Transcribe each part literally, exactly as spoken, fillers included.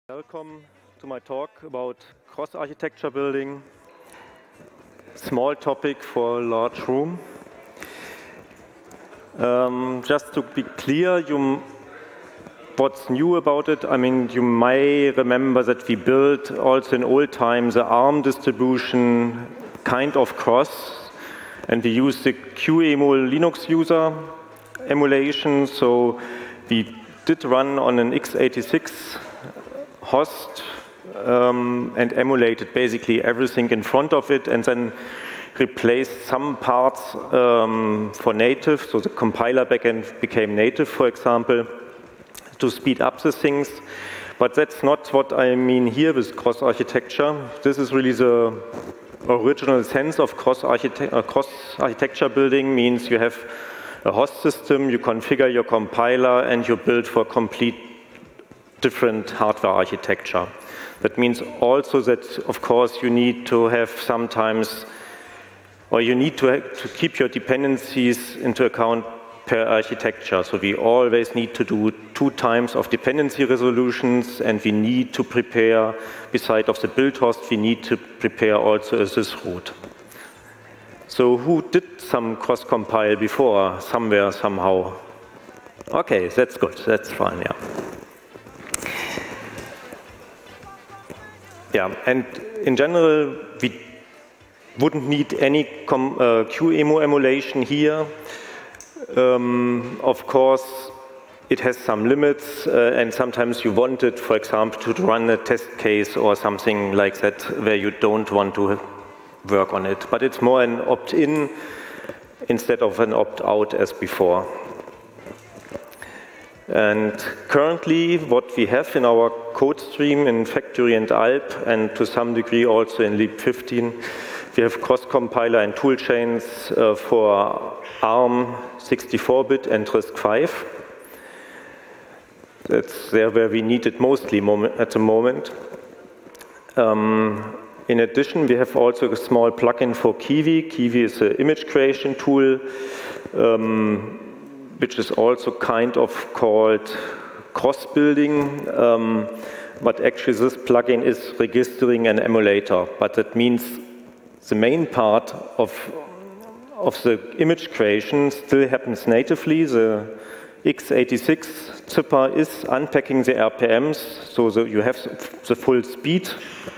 Welcome to my talk about cross-architecture building. Small topic for a large room. Um, just to be clear, you, what's new about it, I mean, you may remember that we built also in old times the ARM distribution kind of cross, and we used the QEMU Linux user emulation, so we did run on an x eighty-six host um, and emulated basically everything in front of it, and then replaced some parts um, for native, so the compiler backend became native, for example, to speed up the things. But that's not what I mean here with cross-architecture. This is really the original sense of cross-architecture uh, cross-architecture building. Means you have a host system, you configure your compiler, and you build for complete different hardware architecture. That means also that, of course, you need to have sometimes, or you need to, have, to keep your dependencies into account per architecture. So we always need to do two times of dependency resolutions, and we need to prepare, beside of the build host, we need to prepare also a sysroot. So who did some cross-compile before, somewhere, somehow? Okay, that's good, that's fine, yeah. Yeah, and in general, we wouldn't need any com uh, QEMU emulation here. Um, of course, it has some limits, uh, and sometimes you want it, for example, to run a test case or something like that, where you don't want to work on it. But it's more an opt-in instead of an opt-out as before. And currently, what we have in our code stream in Factory and Alp, and to some degree also in Leap fifteen, we have cross-compiler and toolchains uh, for ARM sixty-four bit and RISC five. That's there where we need it mostly at the moment. Um, in addition, we have also a small plugin for Kiwi. Kiwi is an image creation tool, um, which is also kind of called cross-building, um, but actually this plugin is registering an emulator. But that means the main part of, of the image creation still happens natively. The x eighty-six zipper is unpacking the R P Ms, so the, you have the full speed.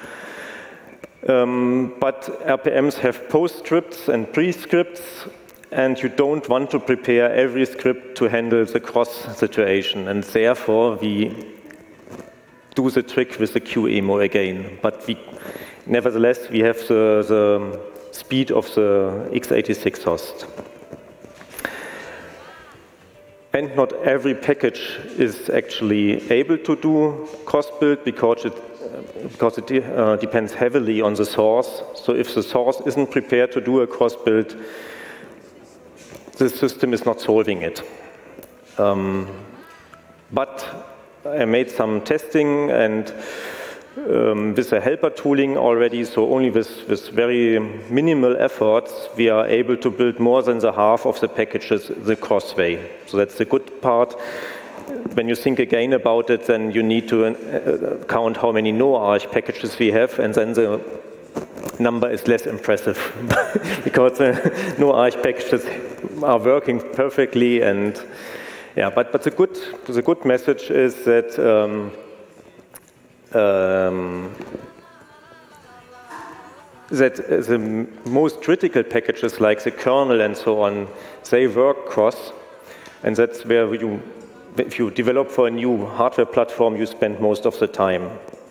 Um, but R P Ms have postscripts and pre-scripts, and you don't want to prepare every script to handle the cross situation, and therefore we do the trick with the QEMU again. But we, nevertheless, we have the, the speed of the x eighty-six host. And not every package is actually able to do cross-build because it, because it uh, depends heavily on the source. So if the source isn't prepared to do a cross-build, the system is not solving it. Um, but I made some testing and um, with a helper tooling already, so only with, with very minimal efforts, we are able to build more than the half of the packages the cross way. So that's the good part. When you think again about it, then you need to uh, count how many no-arch packages we have, and then the number is less impressive because uh, no-arch packages are working perfectly. And yeah, but but the good the good message is that um, um, that the most critical packages like the kernel and so on, they work cross, and that's where you, if you develop for a new hardware platform, you spend most of the time.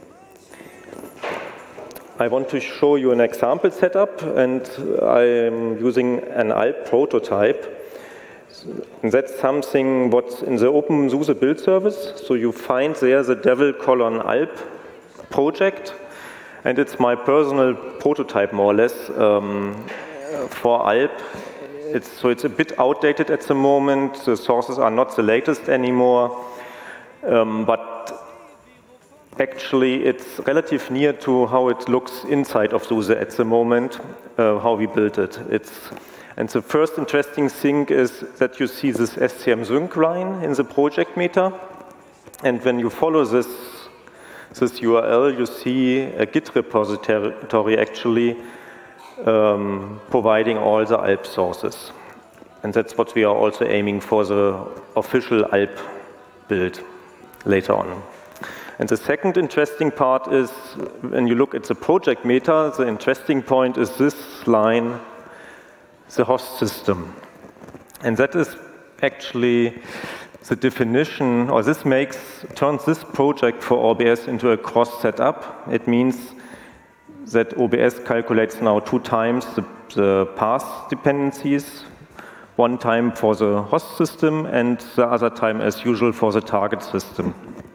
I want to show you an example setup, and I'm using an Alp prototype. And that's something what's in the OpenSUSE build service. So you find there the Devil colon Alp project, and it's my personal prototype more or less um, for Alp. It's, so it's a bit outdated at the moment. The sources are not the latest anymore, um, but actually, it's relatively near to how it looks inside of SUSE at the moment, uh, how we built it. It's, and the first interesting thing is that you see this S C M sync line in the project meter. And when you follow this this U R L, you see a Git repository actually um, providing all the Alp sources. And that's what we are also aiming for the official Alp build later on. And the second interesting part is, when you look at the project meta, the interesting point is this line, the host system. And that is actually the definition, or this makes, turns this project for O B S into a cross setup. It means that O B S calculates now two times the, the path dependencies, one time for the host system and the other time as usual for the target system.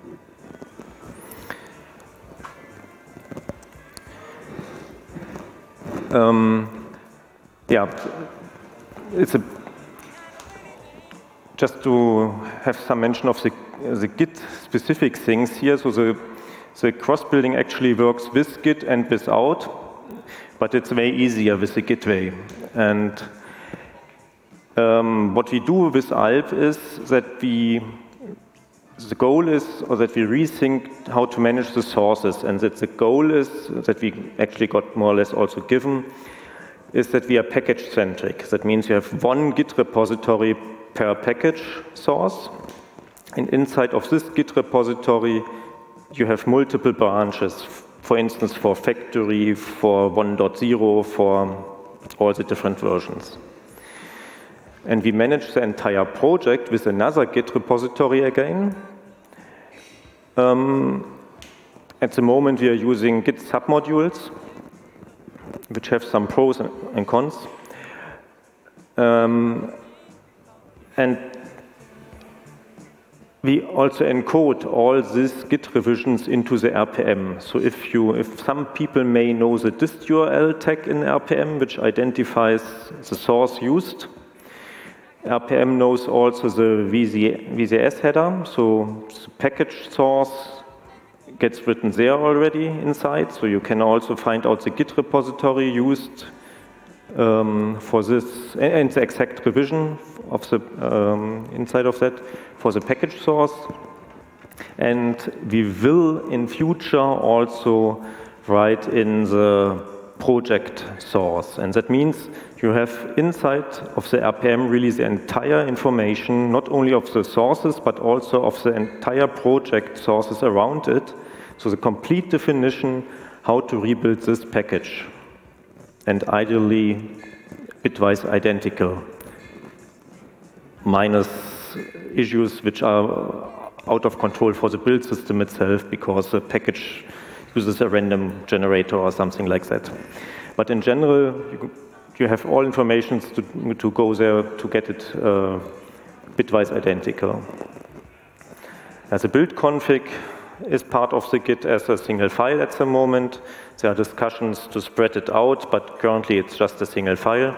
Um, yeah, it's a, just to have some mention of the, the Git specific things here. So the, the cross-building actually works with Git and without, but it's way easier with the Git way. And um, what we do with Alp is that we, the goal is, or that we rethink how to manage the sources, and that the goal is, that we actually got more or less also given, is that we are package-centric. That means you have one Git repository per package source, and inside of this Git repository you have multiple branches, for instance for factory, for one point zero, for all the different versions. And we manage the entire project with another Git repository again. Um, at the moment we are using Git submodules, which have some pros and cons. Um, and we also encode all these Git revisions into the R P M. So if you, if some people may know the dist U R L tag in R P M, which identifies the source used, R P M knows also the V Z S header, so the package source gets written there already inside, so you can also find out the Git repository used um, for this, and the exact revision of the um, inside of that for the package source. And we will in future also write in the project source, and that means you have inside of the R P M really the entire information, not only of the sources, but also of the entire project sources around it. So the complete definition how to rebuild this package, and ideally bitwise identical, minus issues which are out of control for the build system itself because the package uses a random generator or something like that. But in general, you, you have all information to, to go there to get it uh, bitwise identical. As a build config is part of the Git as a single file at the moment. There are discussions to spread it out, but currently it's just a single file.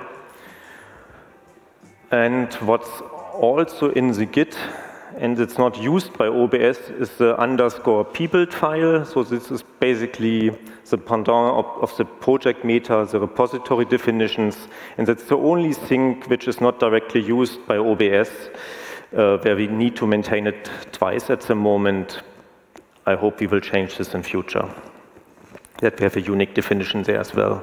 And what's also in the Git, and it's not used by O B S, is the underscore pbuild file. So this is basically the pendant of, of the project meta, the repository definitions, and that's the only thing which is not directly used by O B S, uh, where we need to maintain it twice at the moment. I hope we will change this in future, that we have a unique definition there as well.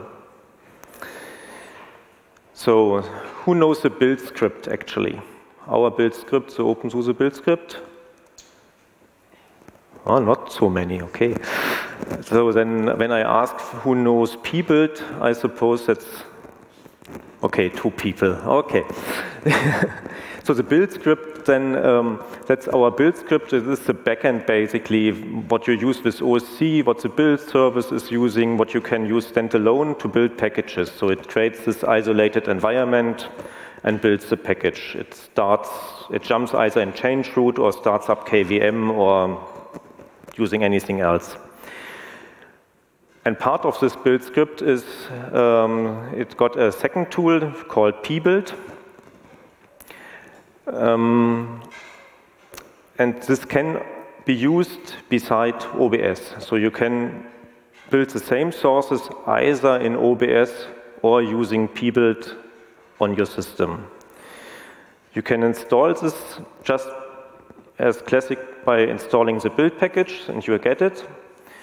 So who knows the build script actually? Our build script, the OpenSUSE build script? Oh, not so many, okay. So then when I ask who knows pbuild, I suppose that's, okay, two people, okay. So the build script then, um, that's our build script. This is the backend basically, what you use with O S C, what the build service is using, what you can use standalone to build packages. So it creates this isolated environment and builds the package. It starts, it jumps either in change root or starts up K V M or using anything else. And part of this build script is, um, it got a second tool called pbuild. Um, and this can be used beside O B S. So you can build the same sources either in O B S or using pbuild on your system. You can install this just as classic by installing the build package, and you get it.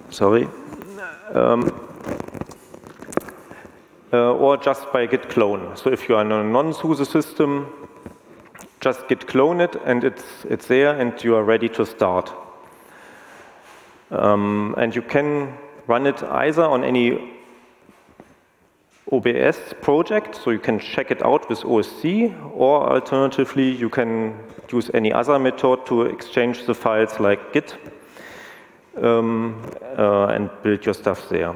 sorry, um, uh, or just by git clone. So if you are in a non-SUSE system, just git clone it, and it's, it's there, and you are ready to start. Um, and you can run it either on any O B S project, so you can check it out with O S C, or alternatively, you can use any other method to exchange the files like Git um, uh, and build your stuff there.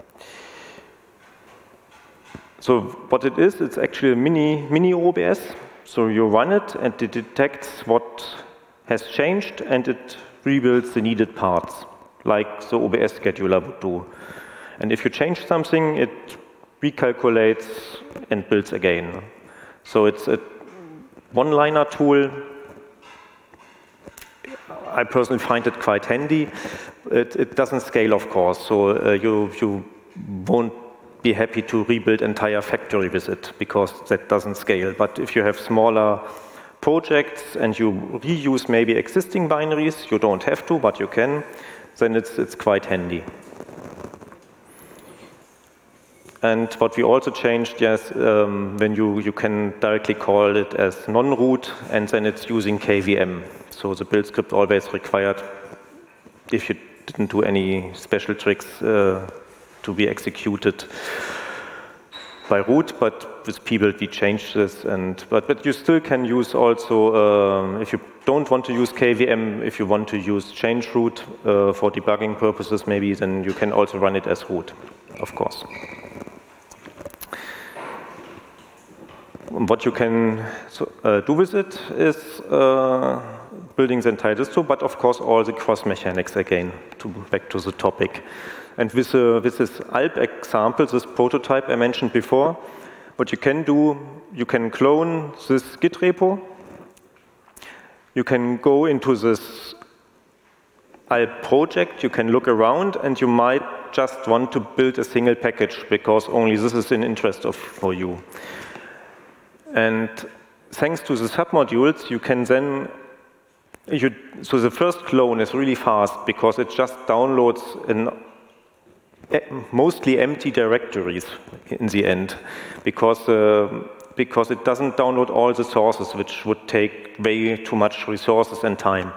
So what it is, it's actually a mini, mini O B S. So you run it and it detects what has changed and it rebuilds the needed parts, like the O B S scheduler would do. And if you change something, it recalculates and builds again. So it's a one-liner tool. I personally find it quite handy. It, it doesn't scale, of course, so uh, you, you won't be happy to rebuild entire factory with it, because that doesn't scale. But if you have smaller projects and you reuse maybe existing binaries, you don't have to, but you can, then it's, it's quite handy. And what we also changed, yes, um, when you, you can directly call it as non-root, and then it's using K V M. So the build script always required, if you didn't do any special tricks, uh, to be executed by root, but with pbuild we changed this. And, but, but you still can use also, uh, if you don't want to use K V M, if you want to use change root uh, for debugging purposes maybe, then you can also run it as root, of course. What you can so, uh, do with it is uh, building the entire distro, but of course all the cross mechanics again, to back to the topic. And with, uh, with this Alp example, this prototype I mentioned before, what you can do, you can clone this Git repo, you can go into this Alp project, you can look around, and you might just want to build a single package, because only this is in interest of for you. And thanks to the submodules, you can then, you, so the first clone is really fast, because it just downloads an mostly empty directories in the end, because, uh, because it doesn't download all the sources, which would take way too much resources and time.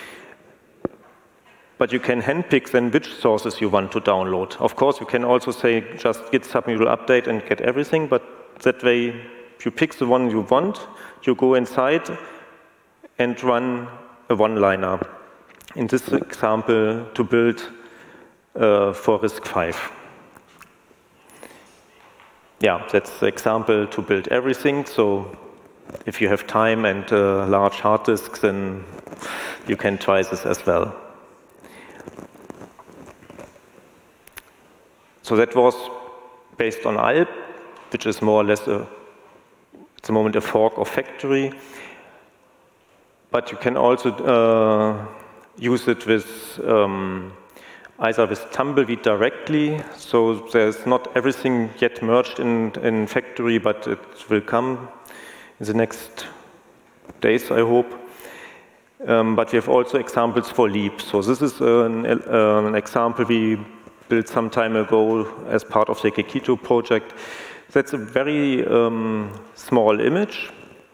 But you can handpick then which sources you want to download. Of course, you can also say just git submodule update and get everything, but that way, if you pick the one you want, you go inside and run a one-liner. In this example, to build uh, for RISC five. Yeah, that's the example to build everything. So if you have time and uh, large hard disks, then you can try this as well. So that was based on Alp, which is more or less a at the moment a fork of factory, but you can also uh, use it with um, either with Tumbleweed directly, so there's not everything yet merged in, in factory, but it will come in the next days, I hope. Um, but we have also examples for Leap. So this is an, uh, an example we built some time ago as part of the Kekito project. That's a very um, small image.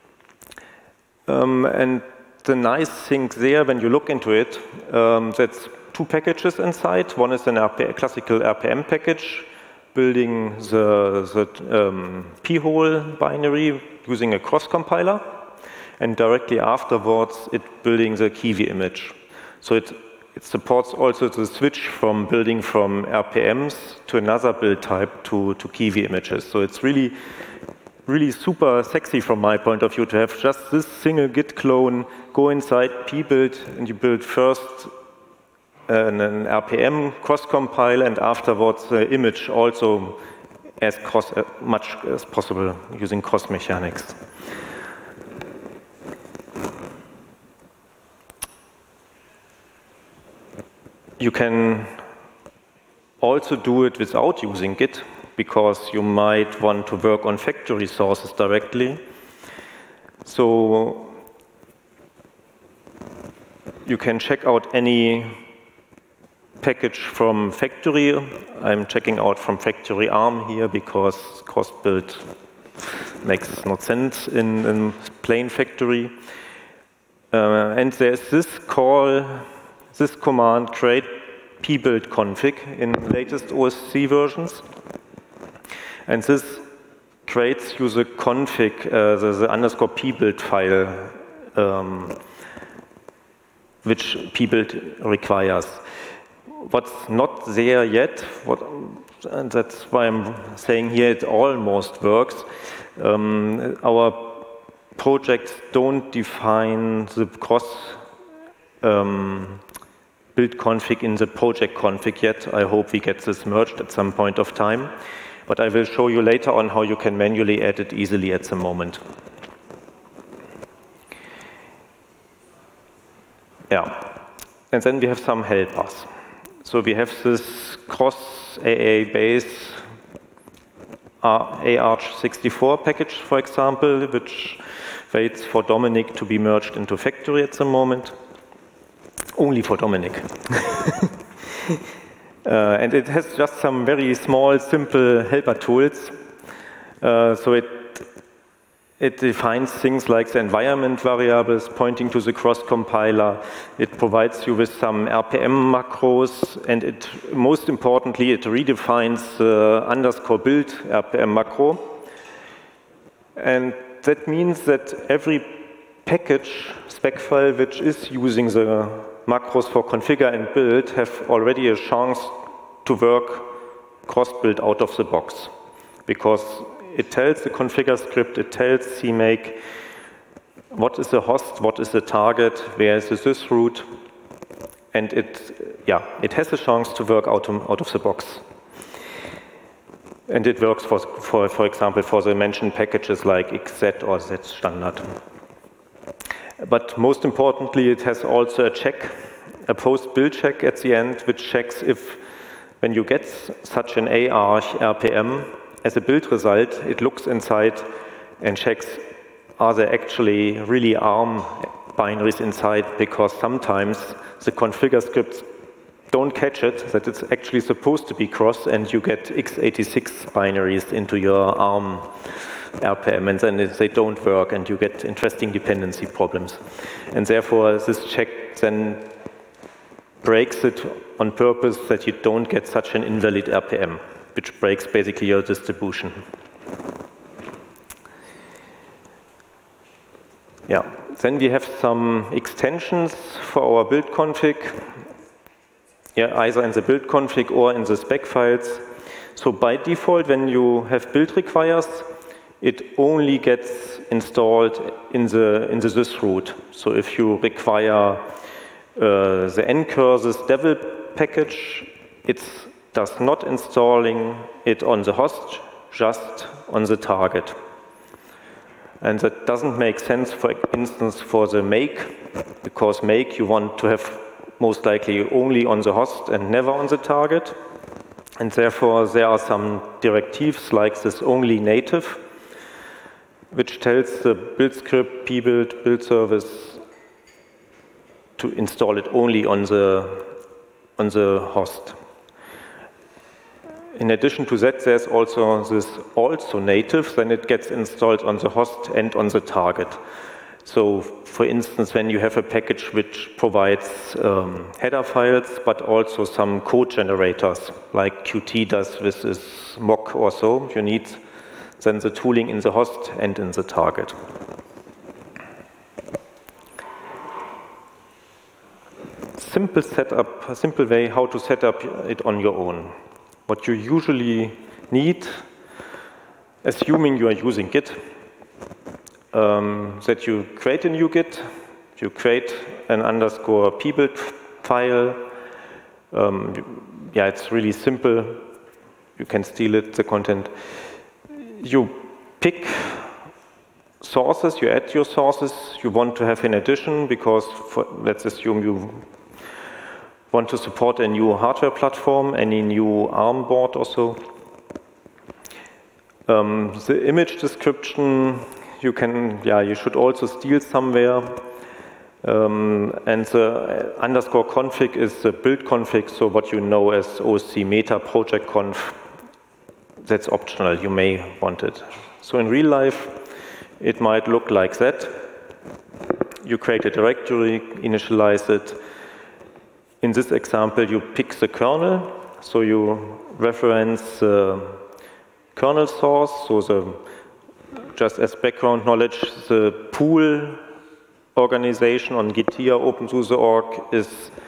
Um, and the nice thing there, when you look into it, um, that's two packages inside. One is an R P, a classical R P M package, building the, the um, p-hole binary using a cross-compiler. And directly afterwards, it building the Kiwi image. So it, it supports also the switch from building from R P Ms to another build type to, to Kiwi images. So it's really, really super sexy from my point of view to have just this single Git clone, go inside pbuild, and you build first an, an R P M cross-compile, and afterwards the image also as cross, uh, much as possible using cross mechanics. You can also do it without using Git, because you might want to work on factory sources directly. So you can check out any package from factory. I'm checking out from factory ARM here because cross-build makes no sense in, in plain factory. Uh, and there's this call, this command create pbuild config in latest O S C versions. And this creates you the config, uh, the, the underscore pbuild file, um, which pbuild requires. What's not there yet, what, and that's why I'm saying here it almost works. Um, our projects don't define the cross um, build config in the project config yet. I hope we get this merged at some point of time. But I will show you later on how you can manually add it easily at the moment. Yeah, and then we have some helpers. So we have this cross A A base A Arch sixty-four package, for example, which waits for Dominic to be merged into factory at the moment. Only for Dominic. uh, and it has just some very small, simple helper tools. Uh, so it It defines things like the environment variables pointing to the cross compiler. It provides you with some R P M macros, and it, most importantly, it redefines the underscore build R P M macro. And that means that every package spec file which is using the macros for configure and build have already a chance to work cross-build out of the box, because it tells the configure script, it tells C make what is the host, what is the target, where is the sysroot, and it, yeah, it has a chance to work out, out of the box. And it works, for, for, for example, for the mentioned packages like X Z or Z standard. But most importantly, it has also a check, a post-build check at the end, which checks if, when you get such an A Arch R P M, as a build result, it looks inside and checks, are there actually really ARM binaries inside, because sometimes the configure scripts don't catch it, that it's actually supposed to be cross, and you get x eighty-six binaries into your ARM R P M, and then they don't work, and you get interesting dependency problems. And therefore, this check then breaks it on purpose that you don't get such an invalid R P M, which breaks basically your distribution. Yeah, then we have some extensions for our build config, yeah, either in the build config or in the spec files. So by default, when you have build requires, it only gets installed in the in the sysroot. So if you require uh, the ncurses devil package, it's does not installing it on the host, just on the target. And that doesn't make sense, for instance, for the make, because make you want to have most likely only on the host and never on the target. And therefore, there are some directives like this only native, which tells the build script, pbuild, build service to install it only on the, on the host. In addition to that, there's also this also native, then it gets installed on the host and on the target. So, for instance, when you have a package which provides um, header files, but also some code generators, like Qt does with this mock or so, you need then the tooling in the host and in the target. Simple setup, a simple way how to set up it on your own. What you usually need, assuming you are using Git, um, that you create a new Git, you create an underscore pbuild file. Um, yeah, it's really simple. You can steal it, the content. You pick sources, you add your sources you want to have in addition, because for, let's assume you want to support a new hardware platform, any new ARM board or so. Um, the image description, you can, yeah, you should also steal somewhere. Um, and the underscore config is the build config, so what you know as O S C meta project conf, that's optional, you may want it. So in real life, it might look like that. You create a directory, initialize it. In this example, you pick the kernel, so you reference the kernel source, so the, just as background knowledge, the pool organization on Gitea OpenSUSE dot org is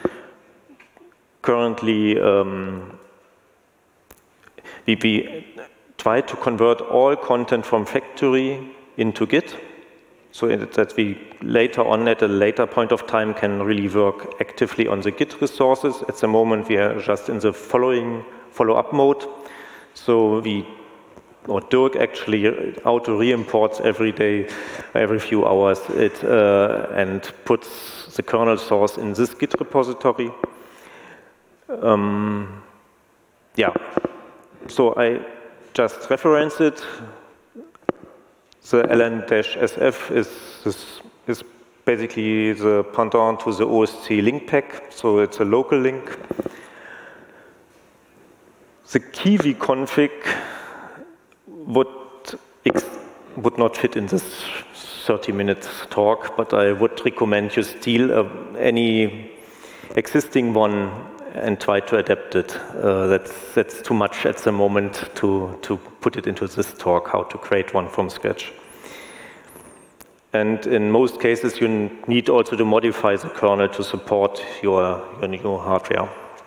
currently, um, we, we try to convert all content from factory into Git, so that we later on, at a later point of time, can really work actively on the Git resources. At the moment, we are just in the following follow-up mode, so we or Dirk actually auto re-imports every day, every few hours, it uh, and puts the kernel source in this Git repository. Um, yeah, so I just reference it. The ln-S F is, is, is basically the pendant to the O S C link pack, so it's a local link. The Kiwi config would, would not fit in this thirty minute talk, but I would recommend you steal uh, any existing one and try to adapt it. Uh, that's, that's too much at the moment to, to put it into this talk, how to create one from scratch. And in most cases, you need also to modify the kernel to support your, your new hardware.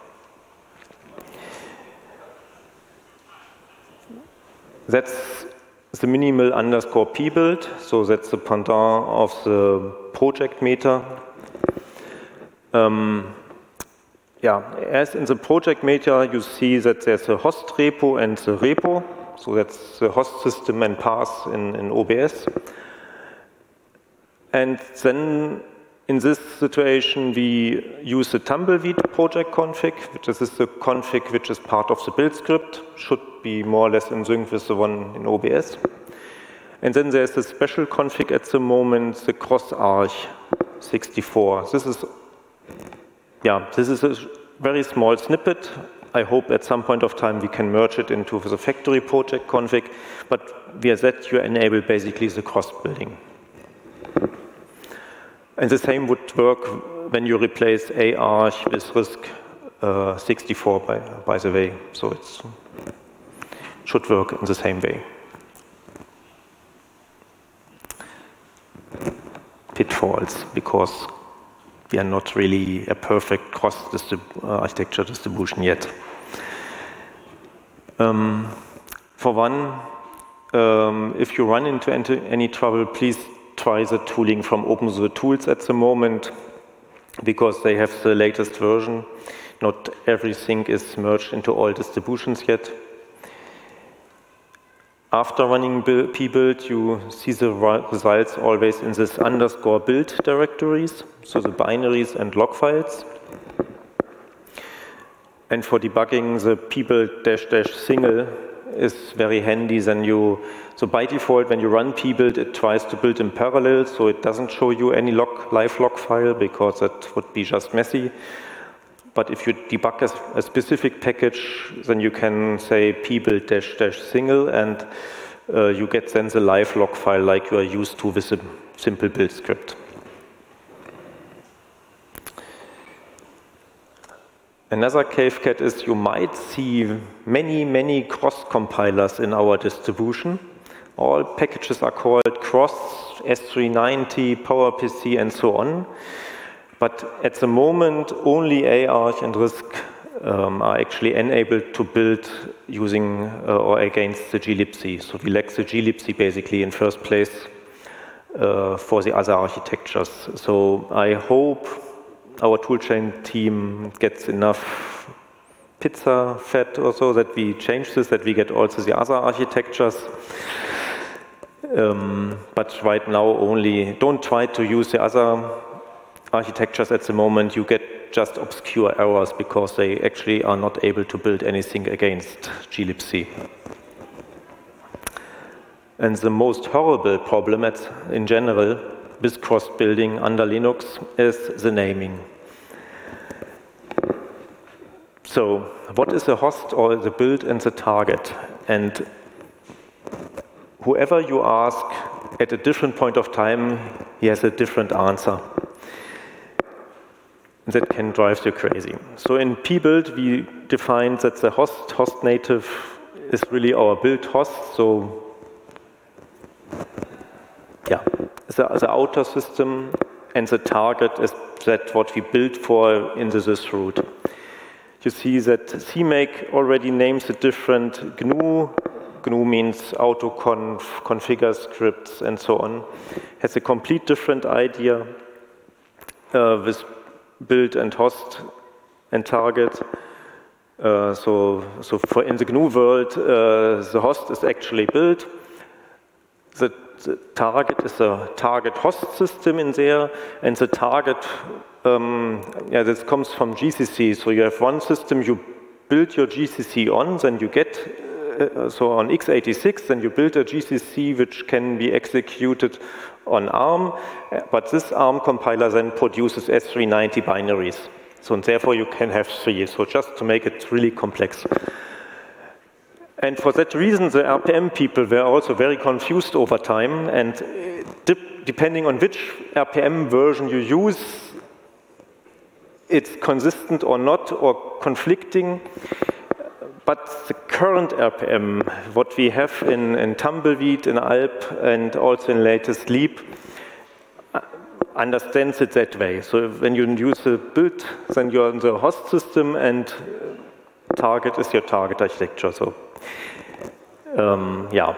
That's the minimal underscore p build, so that's the pendant of the project meta. Um, yeah, as in the project meta, you see that there's a host repo and the repo, so that's the host system and path in, in O B S. And then in this situation, we use the Tumbleweed project config, which is the config which is part of the build script, should be more or less in sync with the one in O B S. And then there's a special config at the moment, the CrossArch sixty-four. This is, yeah, this is a very small snippet. I hope at some point of time we can merge it into the factory project config, but via that you enable basically the cross-building. And the same would work when you replace Arch with RISC uh, sixty-four, by, by the way. So it should work in the same way. Pitfalls, because we are not really a perfect cross-architecture -distrib distribution yet. Um, for one, um, if you run into any trouble, please try the tooling from OpenSUSE Tools at the moment, because they have the latest version. Not everything is merged into all distributions yet. After running pbuild, you see the results always in this underscore build directories, so the binaries and log files. And for debugging, the pbuild dash dash single is very handy. Then you, so by default, when you run pbuild, it tries to build in parallel, so it doesn't show you any log, live log file, because that would be just messy. But if you debug a, a specific package, then you can say pbuild dash dash single, and uh, you get then the live log file like you are used to with a simple build script. Another caveat is you might see many, many cross compilers in our distribution. All packages are called cross, S three ninety, PowerPC, and so on. But at the moment, only Arch and RISC um, are actually enabled to build using uh, or against the glibc. So we lack the glibc basically in first place uh, for the other architectures. So I hope our toolchain team gets enough pizza fat or so that we change this, that we get also the other architectures. Um, but right now only, don't try to use the other architectures at the moment. You get just obscure errors because they actually are not able to build anything against glibc. And the most horrible problem at, in general with cross-building under Linux is the naming. So, what is the host or the build and the target? And whoever you ask at a different point of time, he has a different answer. That can drive you crazy. So in pbuild, we defined that the host, host native, is really our build host. So, yeah, the, the outer system, and the target is that what we build for in the sys root. You see that CMake already names a different G N U. G N U means autoconf, configure scripts, and so on. Has a complete different idea uh, with build and host and target. Uh, so, so for in the G N U world, uh, the host is actually build. The, the target is a target host system in there, and the target, um, yeah, this comes from G C C. So you have one system you build your G C C on, then you get, uh, so on x eighty-six, then you build a G C C which can be executed on ARM, but this ARM compiler then produces S three ninety binaries. So and therefore you can have three, so just to make it really complex. And for that reason, the R P M people were also very confused over time, and depending on which R P M version you use, it's consistent or not, or conflicting. But the current R P M, what we have in, in Tumbleweed, in Alp, and also in latest Leap, understands it that way. So when you use a build, then you're in the host system, and target is your target architecture. So, um, yeah.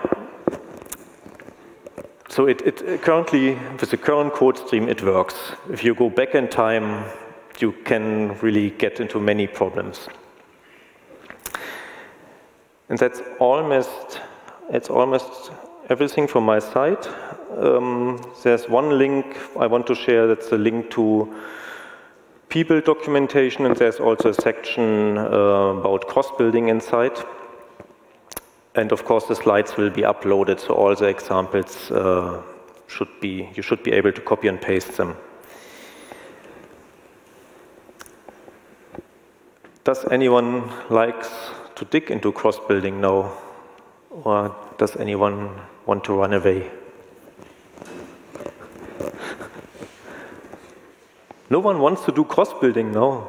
So it, it currently, with the current code stream, it works. If you go back in time, you can really get into many problems. And that's almost, it's almost everything from my side. Um, there's one link I want to share, that's the link to pbuild documentation, and there's also a section uh, about cross-building inside. And of course the slides will be uploaded, so all the examples uh, should be, you should be able to copy and paste them. Does anyone like to dig into cross-building now? Or does anyone want to run away? No one wants to do cross-building now.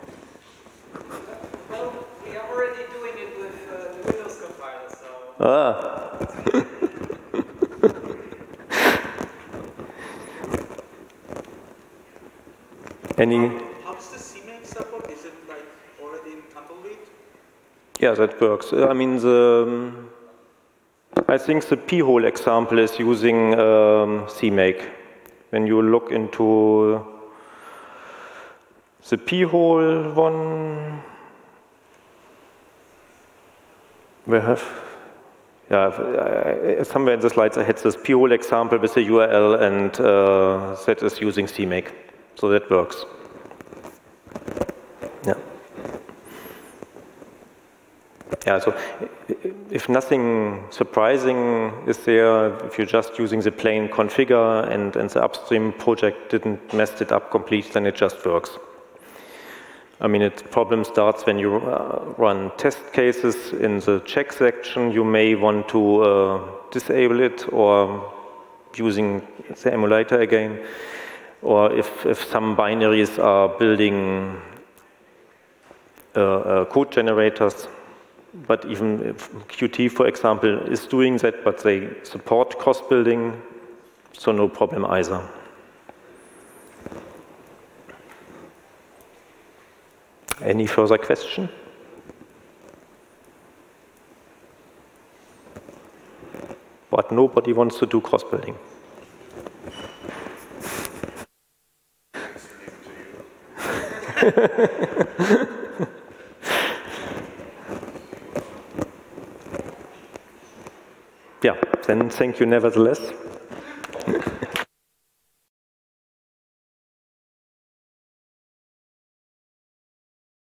Well, we are already doing it with uh, the Windows compiler, so... Ah. Any... How does the CMake support? Is it like already in Tumbleweed? Yeah, that works. I mean, the... I think the p-hole example is using um, CMake. When you look into the p-hole one, we have, yeah, somewhere in the slides I had this p-hole example with the U R L, and uh, that is using CMake, so that works. Yeah. Yeah, so if nothing surprising is there, if you're just using the plain configure and, and the upstream project didn't mess it up completely, then it just works. I mean, it problem starts when you uh, run test cases in the check section. You may want to uh, disable it, or using the emulator again, or if, if some binaries are building uh, uh, code generators. But even if Qt, for example, is doing that, but they support cross-building, so no problem either. Any further question? But nobody wants to do cross-building. Yeah, then thank you nevertheless.